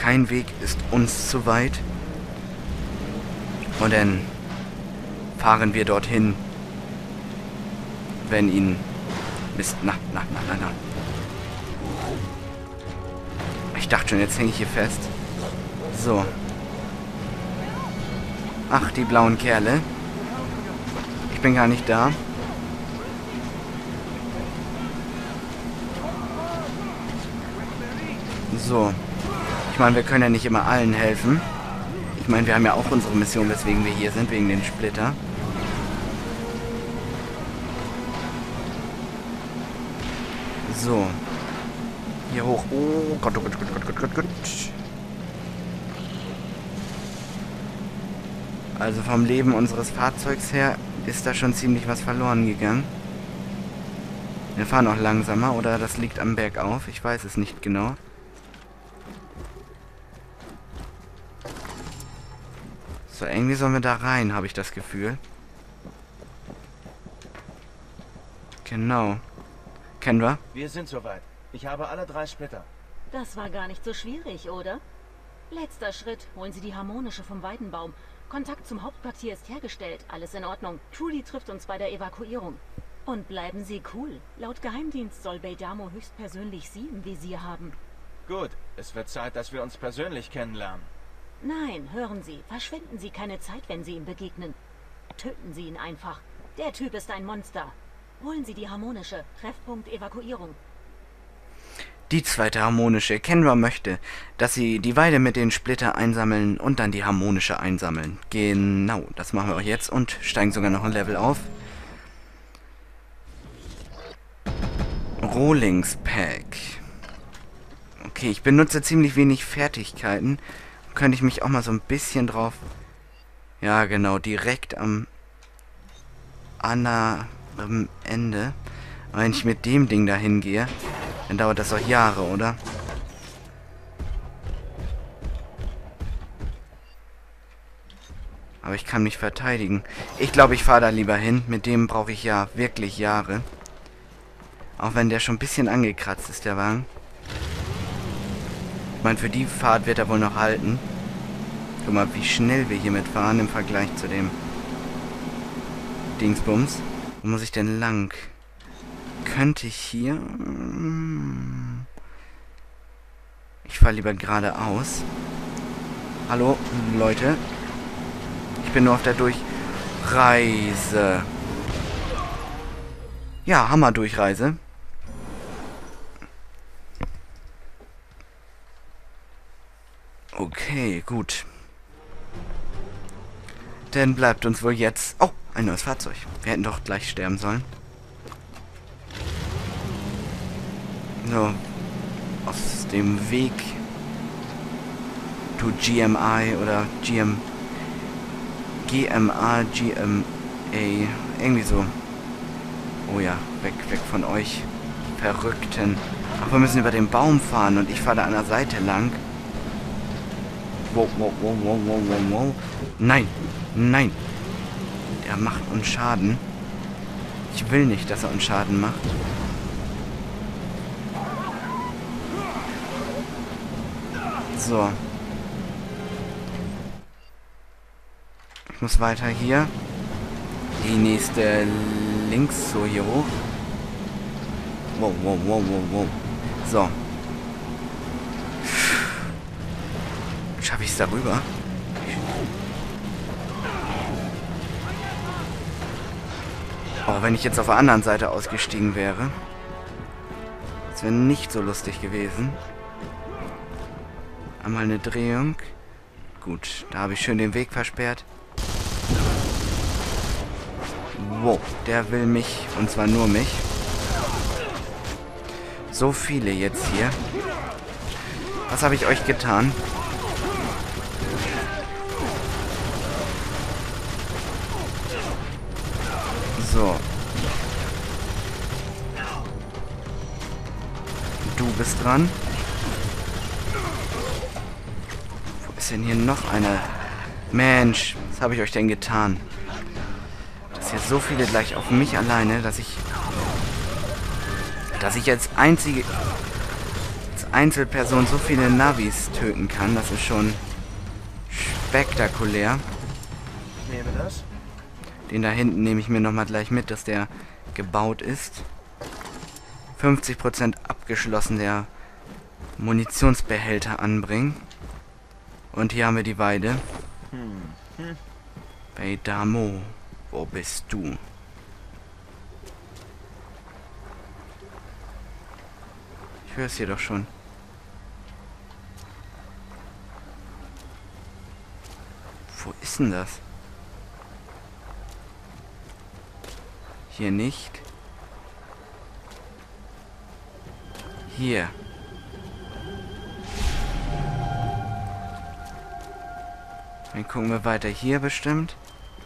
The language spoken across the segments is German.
Kein Weg ist uns zu weit. Und dann fahren wir dorthin, wenn ihn... Mist, na. Ich dachte schon, jetzt hänge ich hier fest. So. Ach, die blauen Kerle. Ich bin gar nicht da. So. Ich meine, wir können ja nicht immer allen helfen. Ich meine, wir haben ja auch unsere Mission, weswegen wir hier sind, wegen den Splitter. So. Hier hoch. Oh Gott, oh Gott, oh Gott, oh Gott, oh Gott. Also vom Leben unseres Fahrzeugs her ist da schon ziemlich was verloren gegangen. Wir fahren auch langsamer, oder das liegt am Bergauf. Ich weiß es nicht genau. So, irgendwie sollen wir da rein, habe ich das Gefühl. Genau. Kennen wir? Wir sind soweit. Ich habe alle 3 Splitter. Das war gar nicht so schwierig, oder? Letzter Schritt. Holen Sie die harmonische vom Weidenbaum. Kontakt zum Hauptquartier ist hergestellt. Alles in Ordnung. Trudy trifft uns bei der Evakuierung. Und bleiben Sie cool. Laut Geheimdienst soll Beidamo höchstpersönlich Sie im Visier haben. Gut. Es wird Zeit, dass wir uns persönlich kennenlernen. Nein, hören Sie. Verschwenden Sie keine Zeit, wenn Sie ihm begegnen. Töten Sie ihn einfach. Der Typ ist ein Monster. Holen Sie die harmonische. Treffpunkt Evakuierung. Die zweite harmonische. Kenra möchte, dass sie die Weide mit den Splitter einsammeln und dann die harmonische einsammeln. Genau, das machen wir auch jetzt und steigen sogar noch ein Level auf. Rohlings Pack. Okay, ich benutze ziemlich wenig Fertigkeiten. Könnte ich mich auch mal so ein bisschen drauf... Ja, genau, direkt am Ende. Aber wenn ich mit dem Ding da hingehe, dann dauert das doch Jahre, oder? Aber ich kann mich verteidigen. Ich glaube, ich fahre da lieber hin. Mit dem brauche ich ja wirklich Jahre. Auch wenn der schon ein bisschen angekratzt ist, der Wagen. Ich meine, für die Fahrt wird er wohl noch halten. Guck mal, wie schnell wir hier mitfahren im Vergleich zu dem Dingsbums. Wo muss ich denn lang? Könnte ich hier... Ich fahre lieber geradeaus. Hallo, Leute. Ich bin nur auf der Durchreise. Ja, Hammer-Durchreise. Okay, gut. Dann bleibt uns wohl jetzt... Oh, ein neues Fahrzeug. Wir hätten doch gleich sterben sollen. So. Aus dem Weg. To GMI oder GMA. Irgendwie so. Oh ja, weg von euch. Verrückten. Ach, wir müssen über den Baum fahren und ich fahre da an der Seite lang. Wow. Nein. Der macht uns Schaden. Ich will nicht, dass er uns Schaden macht. So. Ich muss weiter hier. Die nächste links so hier hoch. Wow. So. Schaffe ich es darüber? Oh, wenn ich jetzt auf der anderen Seite ausgestiegen wäre. Das wäre nicht so lustig gewesen. Einmal eine Drehung. Gut, da habe ich schön den Weg versperrt. Wow, der will mich. Und zwar nur mich. So viele jetzt hier. Was habe ich euch getan? So. Du bist dran. Wo ist denn hier noch einer? Mensch, was habe ich euch denn getan? Dass hier so viele gleich auf mich alleine, dass ich als Einzelperson so viele Navis töten kann. Das ist schon spektakulär. Ich nehme das. Den da hinten nehme ich mir nochmal gleich mit, dass der gebaut ist. 50% abgeschlossen, der Munitionsbehälter anbringen. Und hier haben wir die Weide. Beidamo, wo bist du? Ich höre es hier doch schon. Wo ist denn das? Hier nicht. Hier. Dann gucken wir weiter. Hier bestimmt.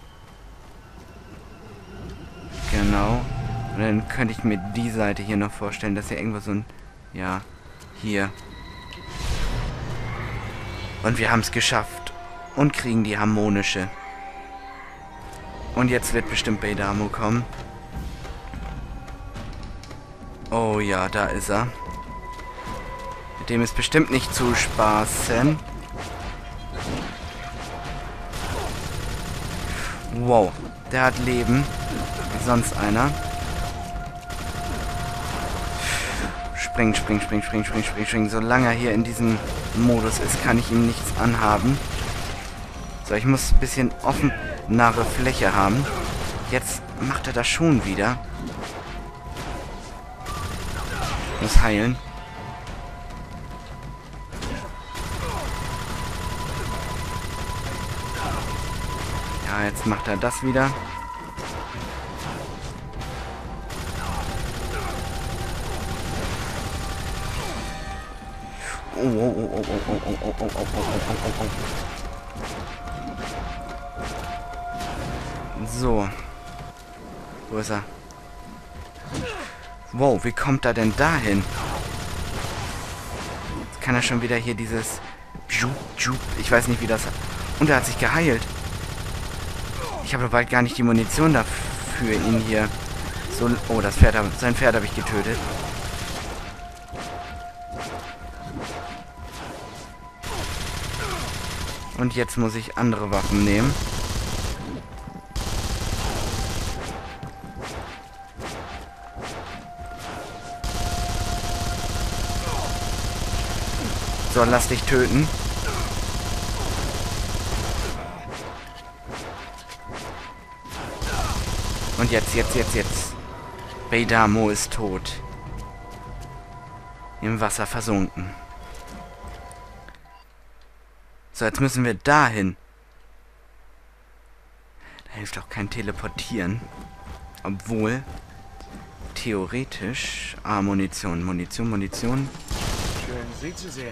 Genau. Und dann könnte ich mir die Seite hier noch vorstellen, dass hier irgendwo so ein... Ja, hier. Und wir haben es geschafft. Und kriegen die harmonische. Und jetzt wird bestimmt Beidamo kommen. Oh ja, da ist er. Mit dem ist bestimmt nicht zu spaßen. Wow, der hat Leben. Wie sonst einer. Spring, spring, spring, spring, spring, spring, spring. Solange er hier in diesem Modus ist, kann ich ihm nichts anhaben. So, ich muss ein bisschen offenere Fläche haben. Jetzt macht er das schon wieder. Muss heilen. Ja, jetzt macht er das wieder. Oh, oh, oh, oh, oh, oh, oh, oh, oh, oh, oh, oh, oh. So. Wo ist er? Wow, wie kommt er denn dahin? Jetzt kann er schon wieder hier dieses... Ich weiß nicht, wie das... Und er hat sich geheilt. Ich habe bald gar nicht die Munition dafür, ihn hier... So... Oh, sein Pferd habe ich getötet. Und jetzt muss ich andere Waffen nehmen. So, lass dich töten. Und jetzt. Beidamo ist tot. Im Wasser versunken. So, jetzt müssen wir dahin. Da hilft auch kein Teleportieren. Obwohl, theoretisch... Ah, Munition. Schön, Sie zu sehen.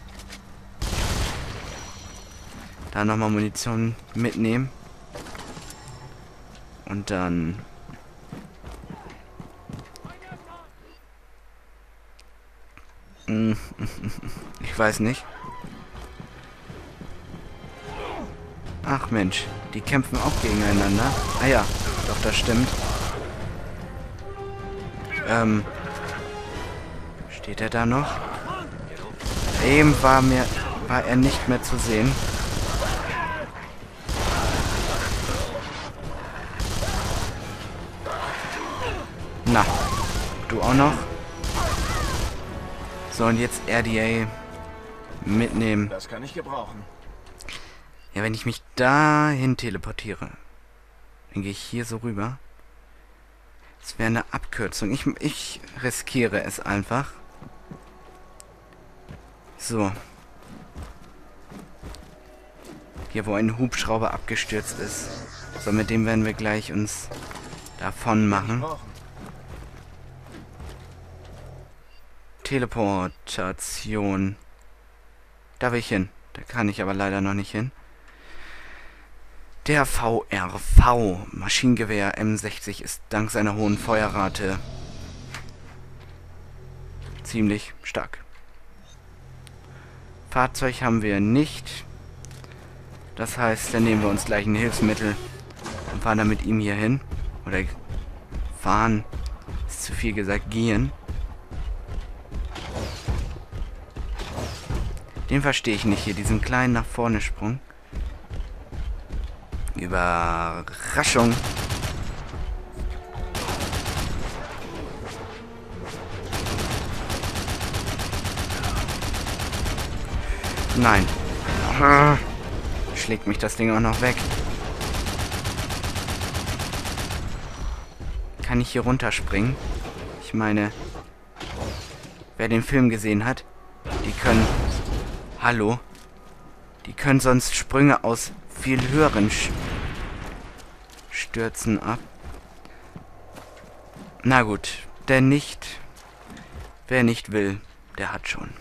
Da nochmal Munition mitnehmen. Und dann... Ich weiß nicht. Ach Mensch, die kämpfen auch gegeneinander. Ah ja, doch, das stimmt. Steht er da noch? Eben war er nicht mehr zu sehen. Na, du auch noch? So, und jetzt RDA mitnehmen. Das kann ich gebrauchen. Ja, wenn ich mich dahin teleportiere, dann gehe ich hier so rüber. Das wäre eine Abkürzung. Ich riskiere es einfach. So. Hier, wo ein Hubschrauber abgestürzt ist. So, mit dem werden wir gleich uns davon machen. Teleportation. Da will ich hin. Da kann ich aber leider noch nicht hin. Der VRV Maschinengewehr M60 ist dank seiner hohen Feuerrate ziemlich stark. Fahrzeug haben wir nicht. Das heißt, dann nehmen wir uns gleich ein Hilfsmittel und fahren dann mit ihm hier hin. Oder fahren, ist zu viel gesagt, gehen. Den verstehe ich nicht hier, diesen kleinen nach vorne Sprung. Überraschung. Nein. Schlägt mich das Ding auch noch weg. Kann ich hier runterspringen? Ich meine, wer den Film gesehen hat, die können... Hallo? Die können sonst Sprünge aus viel höheren Stürzen ab. Na gut, wer nicht will, der hat schon.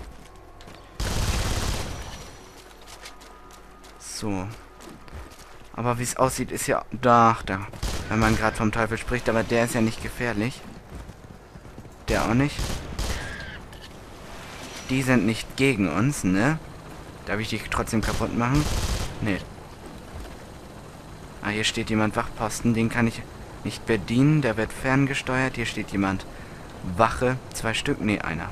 So. Aber wie es aussieht, ist ja... Da, wenn man gerade vom Teufel spricht, aber der ist ja nicht gefährlich. Der auch nicht. Die sind nicht gegen uns, ne? Darf ich die trotzdem kaputt machen? Ne. Ah, hier steht jemand Wachposten. Den kann ich nicht bedienen. Der wird ferngesteuert. Hier steht jemand Wache. 2 Stück? Ne, einer.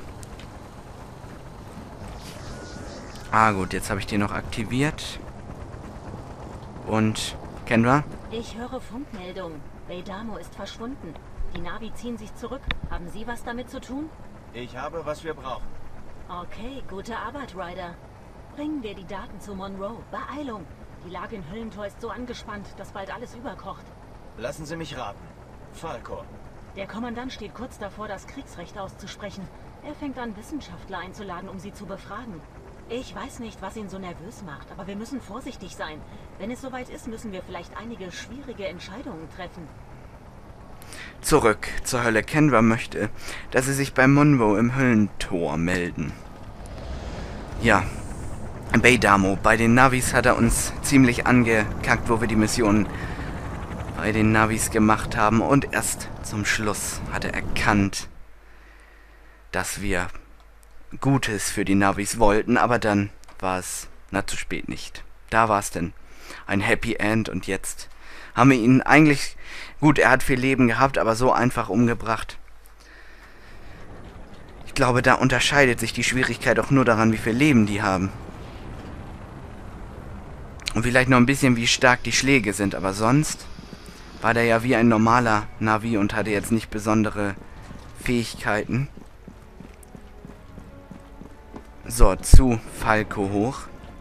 Ah, gut. Jetzt habe ich den noch aktiviert. Und... Kendra? Ich höre Funkmeldungen. Beidamo ist verschwunden. Die Navi ziehen sich zurück. Haben Sie was damit zu tun? Ich habe, was wir brauchen. Okay, gute Arbeit, Ryder. Bringen wir die Daten zu Monroe. Beeilung! Die Lage in Höllentor ist so angespannt, dass bald alles überkocht. Lassen Sie mich raten. Falco. Der Kommandant steht kurz davor, das Kriegsrecht auszusprechen. Er fängt an, Wissenschaftler einzuladen, um sie zu befragen. Ich weiß nicht, was ihn so nervös macht, aber wir müssen vorsichtig sein. Wenn es soweit ist, müssen wir vielleicht einige schwierige Entscheidungen treffen. Zurück zur Hölle. Kendra möchte, dass sie sich bei Monroe im Höllentor melden. Ja. Beidamo. Bei den Navis hat er uns ziemlich angekackt, wo wir die Mission bei den Navis gemacht haben. Und erst zum Schluss hat er erkannt, dass wir Gutes für die Navis wollten. Aber dann war es, zu spät nicht. Da war es denn ein Happy End. Und jetzt haben wir ihn eigentlich... Gut, er hat viel Leben gehabt, aber so einfach umgebracht. Ich glaube, da unterscheidet sich die Schwierigkeit auch nur daran, wie viel Leben die haben. Und vielleicht noch ein bisschen, wie stark die Schläge sind. Aber sonst war der ja wie ein normaler Navi und hatte jetzt nicht besondere Fähigkeiten. So, zu Falco hoch.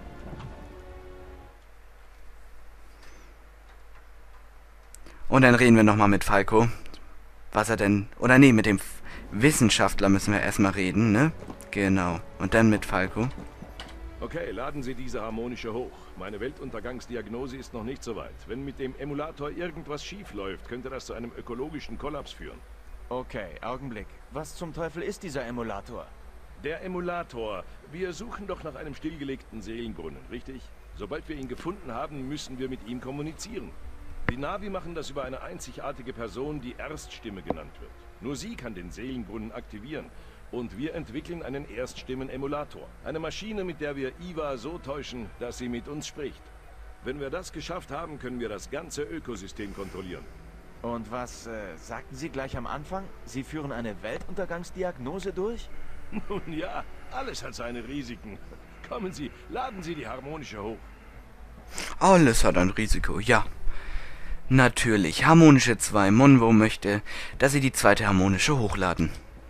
Und dann reden wir nochmal mit Falco. Was er denn... Oder nee, mit dem Wissenschaftler müssen wir erstmal reden, ne? Genau. Und dann mit Falco. Okay, laden Sie diese harmonische hoch. Meine Weltuntergangsdiagnose ist noch nicht so weit. Wenn mit dem Emulator irgendwas schief läuft, könnte das zu einem ökologischen Kollaps führen. Okay, Augenblick. Was zum Teufel ist dieser Emulator? Der Emulator. Wir suchen doch nach einem stillgelegten Seelenbrunnen, richtig? Sobald wir ihn gefunden haben, müssen wir mit ihm kommunizieren. Die Navi machen das über eine einzigartige Person, die Erststimme genannt wird. Nur sie kann den Seelenbrunnen aktivieren. Und wir entwickeln einen Erststimmen-Emulator. Eine Maschine, mit der wir Iva so täuschen, dass sie mit uns spricht. Wenn wir das geschafft haben, können wir das ganze Ökosystem kontrollieren. Und was sagten Sie gleich am Anfang? Sie führen eine Weltuntergangsdiagnose durch? Nun ja, alles hat seine Risiken. Kommen Sie, laden Sie die harmonische hoch. Alles hat ein Risiko, ja. Natürlich. Harmonische 2. Monroe möchte, dass sie die zweite harmonische hochladen.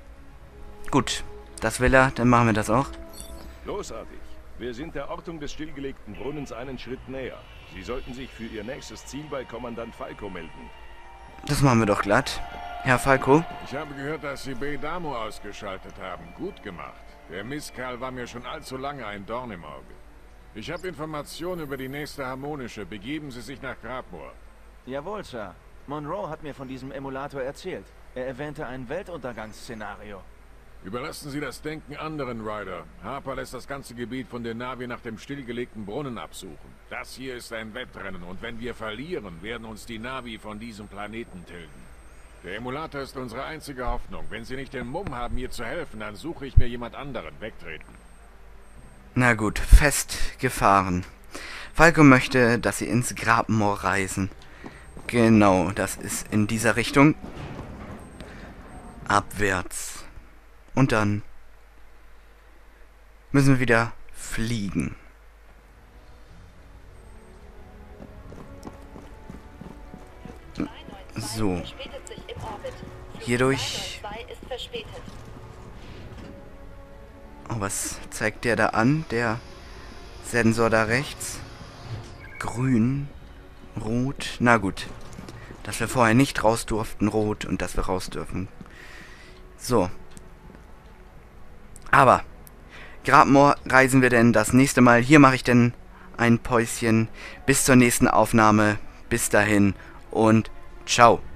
Gut, das will er, dann machen wir das auch. Großartig. Wir sind der Ortung des stillgelegten Brunnens einen Schritt näher. Sie sollten sich für Ihr nächstes Ziel bei Kommandant Falco melden. Das machen wir doch glatt. Herr Falco? Ich habe gehört, dass Sie Beidamo ausgeschaltet haben. Gut gemacht. Der Mistkerl war mir schon allzu lange ein Dorn im Auge. Ich habe Informationen über die nächste harmonische. Begeben Sie sich nach Grabmoor. Jawohl, Sir. Monroe hat mir von diesem Emulator erzählt. Er erwähnte ein Weltuntergangsszenario. Überlassen Sie das Denken anderen, Ryder. Harper lässt das ganze Gebiet von der Navi nach dem stillgelegten Brunnen absuchen. Das hier ist ein Wettrennen und wenn wir verlieren, werden uns die Navi von diesem Planeten tilgen. Der Emulator ist unsere einzige Hoffnung. Wenn Sie nicht den Mumm haben, mir zu helfen, dann suche ich mir jemand anderen. Wegtreten. Na gut, festgefahren. Falco möchte, dass Sie ins Grabmoor reisen. Genau, das ist in dieser Richtung. Abwärts. Und dann müssen wir wieder fliegen. So. Hierdurch... Oh, was zeigt der da an? Der Sensor da rechts. Grün. Rot. Na gut. Dass wir vorher nicht raus durften, rot. Und dass wir raus dürfen. So. Aber... Grabmoor reisen wir denn das nächste Mal. Hier mache ich denn ein Päuschen. Bis zur nächsten Aufnahme. Bis dahin und ciao.